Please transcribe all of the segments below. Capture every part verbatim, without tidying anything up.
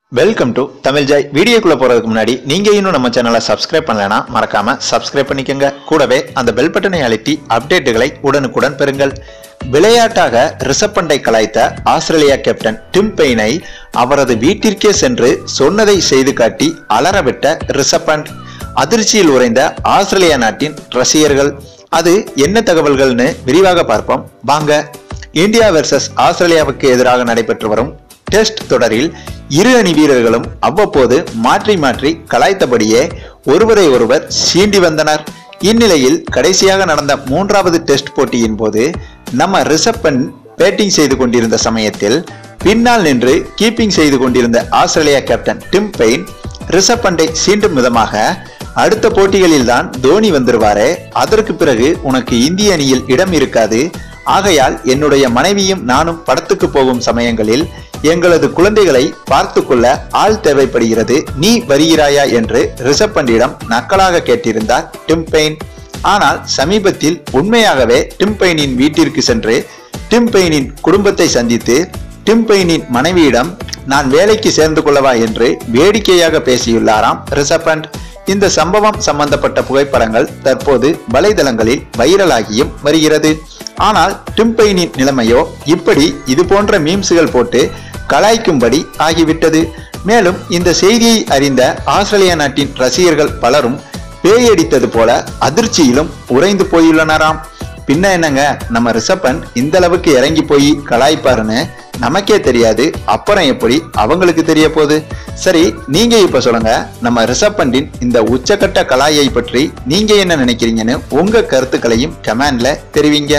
Welcome to Tamil Joy. வீடியோக்குள்ள போறதுக்கு முன்னாடி நீங்க இன்னும் நம்ம சேனலை சப்ஸ்கிரைப் பண்ணலனா மறக்காம சப்ஸ்கிரைப் பண்ணிக்கங்க. கூடவே அந்த பெல் பட்டனை அழுத்தி அப்டேட்டுகளை உடனுக்குடன் பெறுங்கள். விளையாட்டாக ரிஷப் பண்டை கலாய்த்த ஆஸ்திரேலியா கேப்டன் டிம் பெயினை அவரது வீட்டிற்கே சென்று சொன்னதை செய்து காட்டி அலறவிட்ட ரிஷப் பண்ட். அதிர்ச்சியில் உறைந்த ஆஸ்திரேலியா நாட்டின் ரசிகர்கள். அது என்ன தகவல்கள்னு விரிவாக பார்ப்போம் வாங்க. இந்தியா வெர்சஸ் ஆஸ்திரேலியாவுக்கு எதிராக நடைபெற்று வரும் டெஸ்ட் தொடரில் இரு அணி வீரர்களும் அவ்வப்போது மாற்றி மாற்றி கலாய்த்தபடியே ஒருவரை ஒருவர் சீண்டி வந்தனர். இந்நிலையில் கடைசியாக நடந்த மூன்றாவது டெஸ்ட் போட்டியின் போது நம்ம ரிஷப் பண்ட் பேட்டிங் செய்து கொண்டிருந்த சமயத்தில் பின்னால் நின்று கீப்பிங் செய்து கொண்டிருந்த Australia captain Tim Paine Rishabh பண்டை சீண்டும் விதமாக, அடுத்த போட்டிகளில் தான் தோனி வந்துருவாரே, அதற்கு பிறகு உனக்கு இந்திய அணியில் இடம் இருக்காது, ஆகையால் என்னுடைய மனைவியும் நானும் படத்துக்கு போகும் சமயங்களில் எங்களது குழந்தைகளை பார்த்து கொள்ள ஆள் தேவைப்படுகிறது, நீ வருகிறாயா என்று ரிஷப் பண்டிடம் நக்கலாக கேட்டிருந்தார் டிம் பெயின். ஆனால் சமீபத்தில் உண்மையாகவே டிம் பெயினின் வீட்டிற்கு சென்று டிம் பெயினின் குடும்பத்தை சந்தித்து டிம் பெயினின் மனைவியிடம் நான் வேலைக்கு சேர்ந்து கொள்ளவா என்று வேடிக்கையாக பேசியுள்ளாராம் ரிஷப் பண்ட். இந்த சம்பவம் சம்பந்தப்பட்ட புகைப்படங்கள் தற்போது வலைதளங்களில் வைரலாகியும் வருகிறது. ஆனால் டிம் பெயினின் நிலைமையோ இப்படி இது போன்ற மீம்ஸ்கள் போட்டு கலாய்க்கும்படி ஆகிவிட்டது. மேலும் இந்த செய்தியை அறிந்த ஆஸ்திரேலியா நாட்டின் ரசிகர்கள் பலரும் பேயடித்தது போல அதிர்ச்சியிலும் உறைந்து போயுள்ளனராம். பின்ன என்னங்க, நம்ம ரிஷப் பண்ட் இந்த அளவுக்கு இறங்கி போய் கலாய்ப்பாருன்னு நமக்கே தெரியாது, அப்புறம் எப்படி அவங்களுக்கு தெரிய போகுது? சரி, நீங்க இப்ப சொல்லுங்க, நம்ம ரிஷப் பண்டின் இந்த உச்சக்கட்ட கலாயை பற்றி நீங்க என்ன நினைக்கிறீங்கன்னு உங்க கருத்துக்களையும் கமெண்ட்ல தெரிவிங்க.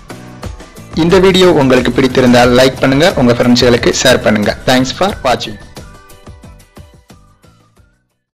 இந்த வீடியோ உங்களுக்கு பிடித்திருந்தால் லைக் பண்ணுங்க, உங்க ஃப்ரெண்ட்ஸ்களுக்கு ஷேர் பண்ணுங்க. தேங்க்ஸ் ஃபார் வாட்சிங்.